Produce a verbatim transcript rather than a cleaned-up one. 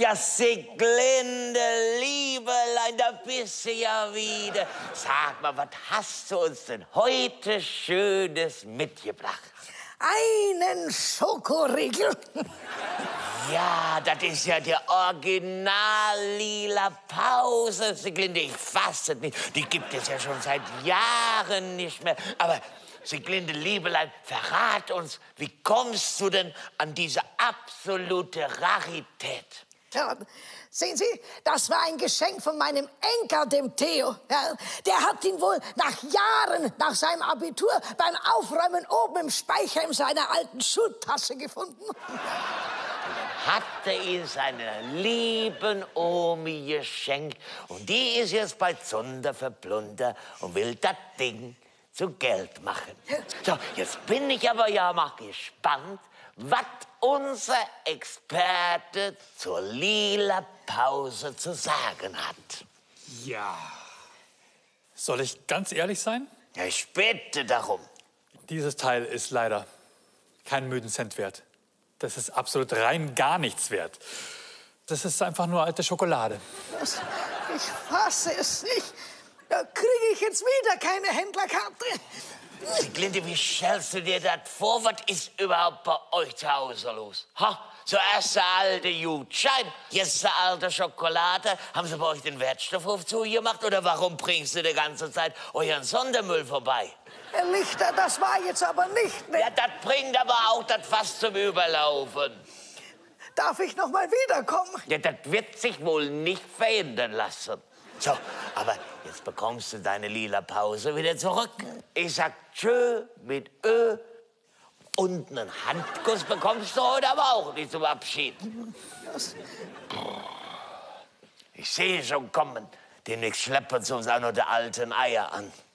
Ja, Sieglinde, Liebelein, da bist du ja wieder. Sag mal, was hast du uns denn heute Schönes mitgebracht? Einen Schokoriegel. Ja, das ist ja der Original Lila Pause, Sieglinde. Ich fasse es nicht. Die gibt es ja schon seit Jahren nicht mehr. Aber Sieglinde, Liebelein, verrat uns, wie kommst du denn an diese absolute Rarität? Ja, sehen Sie, das war ein Geschenk von meinem Enkel, dem Theo. Ja, der hat ihn wohl nach Jahren, nach seinem Abitur, beim Aufräumen oben im Speicher in seiner alten Schultasche gefunden. Hat er ihn seiner lieben Omi geschenkt. Und die ist jetzt bei Zunder verplunder und will das Ding zu Geld machen. So, jetzt bin ich aber ja mal gespannt, was unser Experte zur Lila Pause zu sagen hat. Ja. Soll ich ganz ehrlich sein? Ja, ich bitte darum. Dieses Teil ist leider keinen müden Cent wert. Das ist absolut rein gar nichts wert. Das ist einfach nur alte Schokolade. Das, ich fasse es nicht. Da kriege ich jetzt wieder keine Händlerkarte. Sieglinde, wie stellst du dir das vor? Was ist überhaupt bei euch zu Hause los? Ha? Zuerst der alte Jutschein, jetzt der alte Schokolade. Haben sie bei euch den Wertstoffhof zugemacht? Oder warum bringst du die ganze Zeit euren Sondermüll vorbei? Herr Lichter, das war jetzt aber nicht mehr. Ja, das bringt aber auch das Fass zum Überlaufen. Darf ich noch mal wiederkommen? Ja, das wird sich wohl nicht verändern lassen. So, aber jetzt bekommst du deine lila Pause wieder zurück. Ich sag tschö mit Ö. Und einen Handkuss bekommst du heute aber auch nicht zum Abschied. Ich sehe schon kommen. Demnächst schleppern sie uns auch noch die alten Eier an.